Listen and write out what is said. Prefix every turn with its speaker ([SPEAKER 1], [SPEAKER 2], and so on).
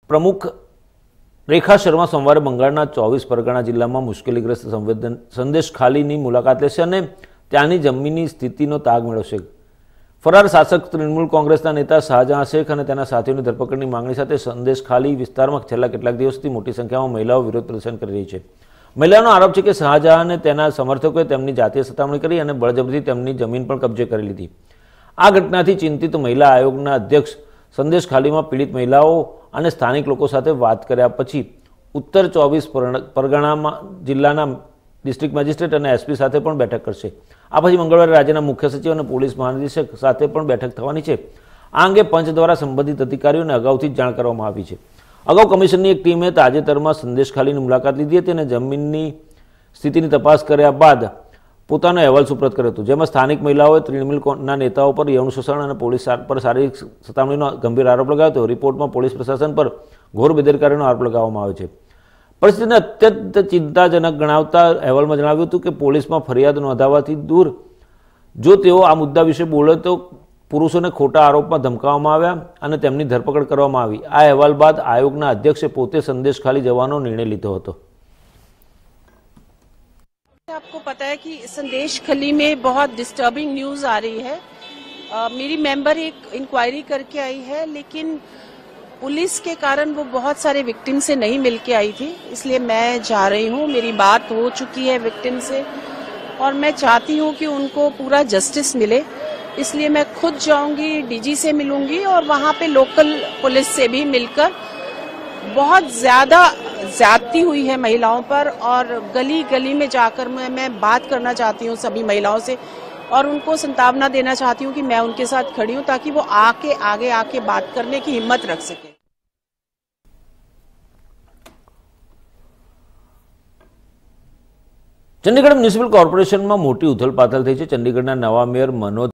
[SPEAKER 1] પ્રમુખ રેખા શર્મા સોમવારે બંગાળના 24 પરગણા જિલ્લામાં મુશ્કેલીગ્રસ્ત સંદેશ ખાલીની મુલાકાત લેશે અને ત્યાંની જમીનની સ્થિતિનો તાગ મેળવશે। ફરાર શાસક તૃણમૂલ કોંગ્રેસના નેતા શાહજહાં શેખ અને તેના સાથીઓની ધરપકડની માંગણી સાથે સંદેશ ખાલી વિસ્તારમાં છેલ્લા કેટલાક દિવસથી મોટી સંખ્યામાં મહિલાઓ વિરોધ પ્રદર્શન કરી રહી છે। મહિલાઓનો આરોપ છે કે શાહજહાં અને તેના સમર્થકોએ તેમની જાતીય સતામણી કરી અને બળજબરીથી તેમની જમીન પણ કબજે કરી લીધી। આ ઘટનાથી ચિંતિત મહિલા આયોગના અધ્યક્ષ સંદેશ ખાલીમાં પીડિત મહિલાઓ અને સ્થાનિક લોકો સાથે વાત કર્યા પછી ઉત્તર 24 પરગણા જિલ્લાના ડિસ્ટ્રિક્ટ મેજિસ્ટ્રેટ અને એસપી સાથે પણ બેઠક કરશે। આ પછી મંગળવારે રાજ્યના મુખ્ય સચિવ અને પોલીસ મહાનિદેશક સાથે પણ બેઠક થવાની છે। આ અંગે પંચ દ્વારા સંબંધિત અધિકારીઓને અગાઉથી જ જાણ કરવામાં આવી છે। અગાઉ કમિશનની એક ટીમે તાજેતરમાં સંદેશ ખાલીની મુલાકાત લીધી હતી અને જમીનની સ્થિતિની તપાસ કર્યા બાદ પોતાનો અહેવાલ સુપ્રત કર્યો હતો, જેમાં સ્થાનિક મહિલાઓએ તૃણમૂલના નેતાઓ પર યૌન શોષણ અને પોલીસ પર શારીરિક સતામણીનો ગંભીર આરોપ લગાવ્યો હતો। રિપોર્ટમાં પોલીસ પ્રશાસન પર ઘોર બેદરકારીનો આરોપ લગાવવામાં આવ્યો છે। પરિસ્થિતિને અત્યંત ચિંતાજનક ગણાવતા અહેવાલમાં જણાવ્યું હતું કે પોલીસમાં ફરિયાદ નોંધાવવાથી દૂર જો તેઓ આ મુદ્દા વિશે બોલે તો પુરુષોને ખોટા આરોપમાં ધમકાવવામાં આવ્યા અને તેમની ધરપકડ કરવામાં આવી। આ અહેવાલ બાદ આયોગના અધ્યક્ષે પોતે સંદેશ ખાલી જવાનો નિર્ણય લીધો હતો।
[SPEAKER 2] आपको पता है कि संदेश खली में बहुत डिस्टर्बिंग न्यूज आ रही है। मेरी मेंबर एक इंक्वायरी करके आई है, लेकिन पुलिस के कारण वो बहुत सारे विक्टिम से नहीं मिलके आई थी, इसलिए मैं जा रही हूँ। मेरी बात हो चुकी है विक्टिम से और मैं चाहती हूँ कि उनको पूरा जस्टिस मिले, इसलिए मैं खुद जाऊंगी, डीजी से मिलूंगी और वहाँ पे लोकल पुलिस से भी मिलकर बहुत ज्यादा ज्यादती हुई है महिलाओं पर और गली गली में जाकर मैं बात करना चाहती हूँ सभी महिलाओं से और उनको संतावना देना चाहती हूँ कि मैं उनके साथ खड़ी हूँ ताकि वो आगे आके बात करने की हिम्मत रख सके।
[SPEAKER 1] ચંડીગઢ મ્યુનિસિપલ કોર્પોરેશનમાં મોટી ઉથલપાથલ થઈ છે। ચંડીગઢના નવા મેયર મનોજ